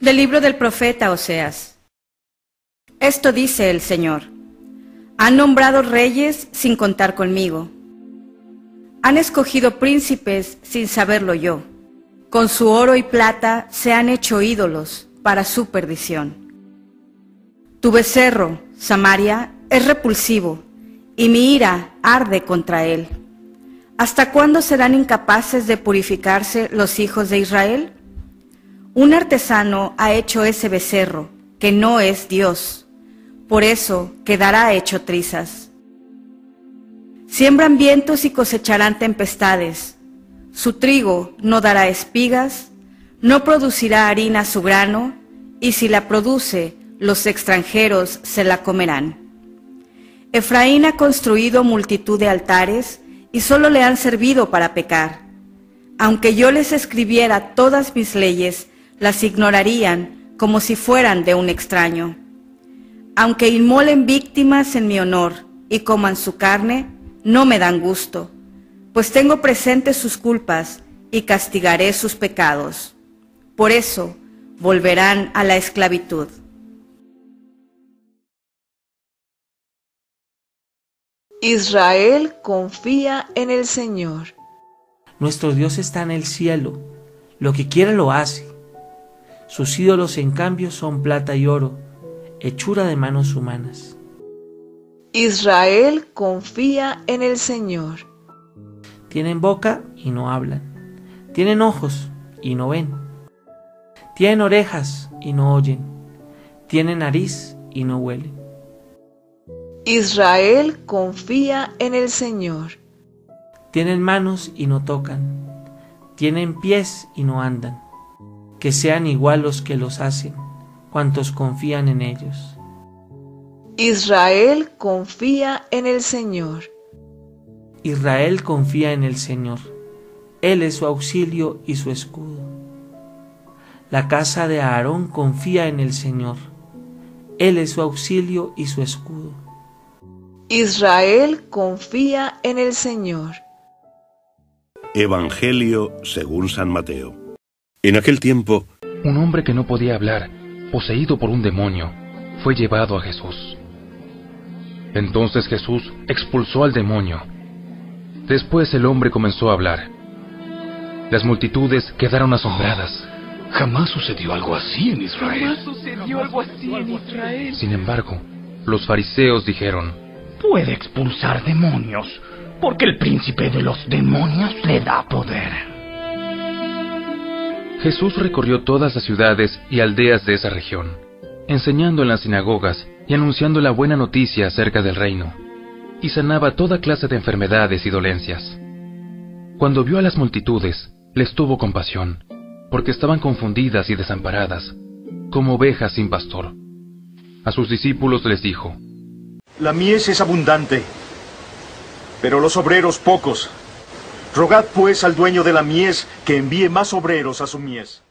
Del libro del profeta Oseas. Esto dice el Señor: han nombrado reyes sin contar conmigo. Han escogido príncipes sin saberlo yo. Con su oro y plata se han hecho ídolos para su perdición. Tu becerro, Samaria, es repulsivo, y mi ira arde contra él. ¿Hasta cuándo serán incapaces de purificarse los hijos de Israel? Un artesano ha hecho ese becerro, que no es Dios. Por eso quedará hecho trizas. Siembran vientos y cosecharán tempestades. Su trigo no dará espigas, no producirá harina su grano, y si la produce, los extranjeros se la comerán. Efraín ha construido multitud de altares, y solo le han servido para pecar. Aunque yo les escribiera todas mis leyes, las ignorarían como si fueran de un extraño. Aunque inmolen víctimas en mi honor y coman su carne, no me dan gusto, pues tengo presentes sus culpas y castigaré sus pecados. Por eso volverán a la esclavitud. Israel confía en el Señor. Nuestro Dios está en el cielo, lo que quiere lo hace. Sus ídolos, en cambio, son plata y oro, hechura de manos humanas. Israel confía en el Señor. Tienen boca y no hablan. Tienen ojos y no ven. Tienen orejas y no oyen. Tienen nariz y no huelen. Israel confía en el Señor. Tienen manos y no tocan. Tienen pies y no andan. Que sean igual los que los hacen, cuantos confían en ellos. Israel confía en el Señor. Israel confía en el Señor. Él es su auxilio y su escudo. La casa de Aarón confía en el Señor. Él es su auxilio y su escudo. Israel confía en el Señor. Evangelio según San Mateo. En aquel tiempo, un hombre que no podía hablar, poseído por un demonio, fue llevado a Jesús. Entonces Jesús expulsó al demonio. Después el hombre comenzó a hablar. Las multitudes quedaron asombradas. Jamás sucedió algo así en Israel. Sin embargo, los fariseos dijeron: puede expulsar demonios, porque el príncipe de los demonios le da poder. Jesús recorrió todas las ciudades y aldeas de esa región, enseñando en las sinagogas y anunciando la buena noticia acerca del reino, y sanaba toda clase de enfermedades y dolencias. Cuando vio a las multitudes, les tuvo compasión, porque estaban confundidas y desamparadas, como ovejas sin pastor. A sus discípulos les dijo: la mies es abundante, pero los obreros pocos. Rogad pues al dueño de la mies que envíe más obreros a su mies.